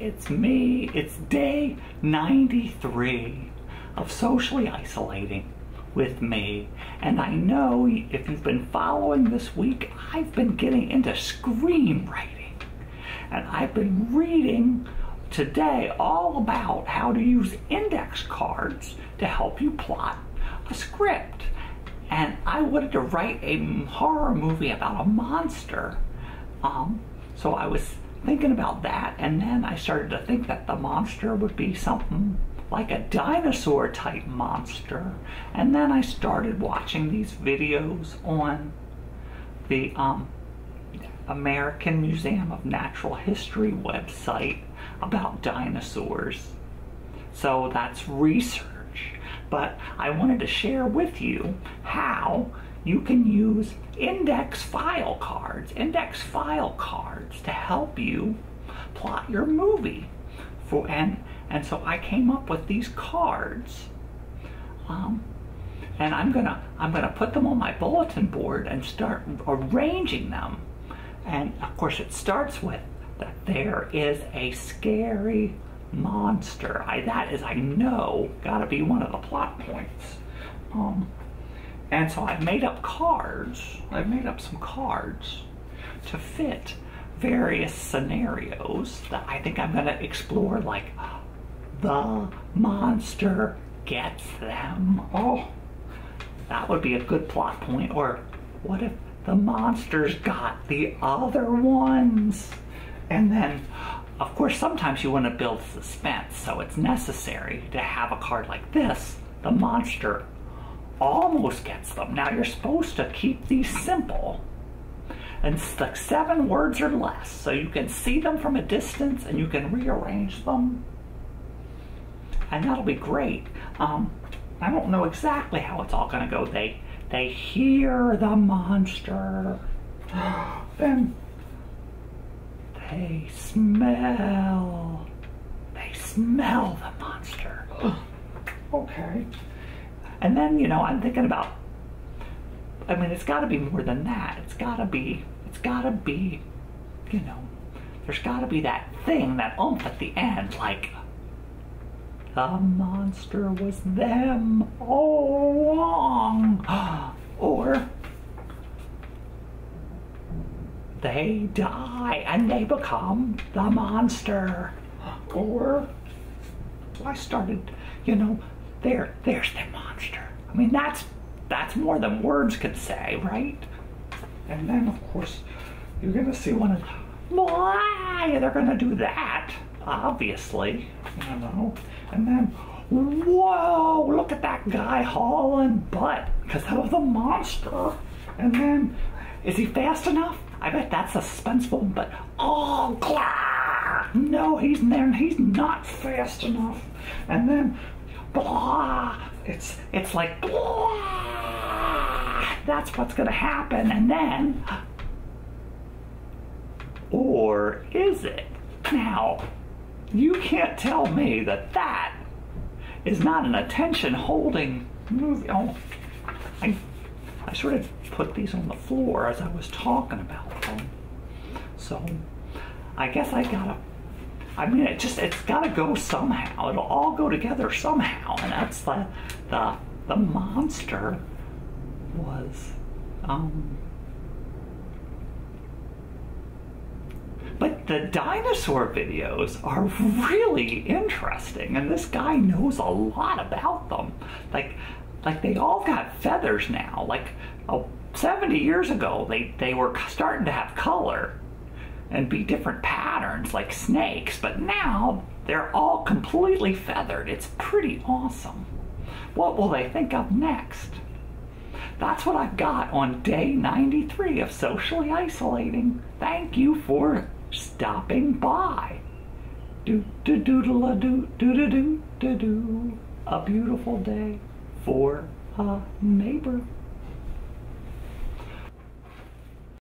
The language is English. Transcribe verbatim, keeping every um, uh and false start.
it's me. It's day ninety-three of socially isolating with me. And I know if you've been following this week, I've been getting into screenwriting. And I've been reading today all about how to use index cards to help you plot a script. And I wanted to write a horror movie about a monster. Um, so I was thinking about that, and then I started to think that the monster would be something like a dinosaur type monster. And then I started watching these videos on the um, American Museum of Natural History website about dinosaurs. So that's research. But I wanted to share with you how you can use index file cards, index file cards to help you plot your movie. For and and so I came up with these cards, um, and I'm gonna I'm gonna put them on my bulletin board and start arranging them. And of course, it starts with that there is a scary monster. I that is I know gotta be one of the plot points. Um, and so I've made up cards. I've made up some cards to fit various scenarios that I think I'm gonna explore, like the monster gets them. Oh, that would be a good plot point. Or what if the monsters got the other ones? And then, of course, sometimes you want to build suspense, so it's necessary to have a card like this. The monster almost gets them. Now, you're supposed to keep these simple, and it's like seven words or less, so you can see them from a distance and you can rearrange them, and that'll be great. Um, I don't know exactly how it's all going to go. They, they hear the monster, then They smell. They smell the monster. Okay. And then, you know, I'm thinking about, I mean, it's got to be more than that. It's got to be, it's got to be, you know, there's got to be that thing, that oomph at the end, like, the monster was them all along. Or, they die and they become the monster. Or I started, you know, there, there's the monster. I mean, that's that's more than words could say, right? And then, of course, you're gonna see one of, why they're gonna do that, obviously, you know. And then, whoa, look at that guy hauling butt because of the monster. And then, is he fast enough? I bet that's a suspenseful, but oh, blah, no, he's there, he's not fast enough. And then, blah, it's it's like blah, that's what's gonna happen. And then, or is it? Now, you can't tell me that that is not an attention-holding movie. Oh, I. I sort of put these on the floor as I was talking about them. So I guess I gotta, I mean, it just, it's gotta go somehow. It'll all go together somehow. And that's the, the, the monster was, um, but the dinosaur videos are really interesting. And this guy knows a lot about them. Like, Like they all got feathers now. Like oh, seventy years ago, they, they were starting to have color and be different patterns like snakes, but now they're all completely feathered. It's pretty awesome. What will they think of next? That's what I've got on day ninety-three of socially isolating. Thank you for stopping by. Do do doodle a do do do do do do. A beautiful day for a neighbor.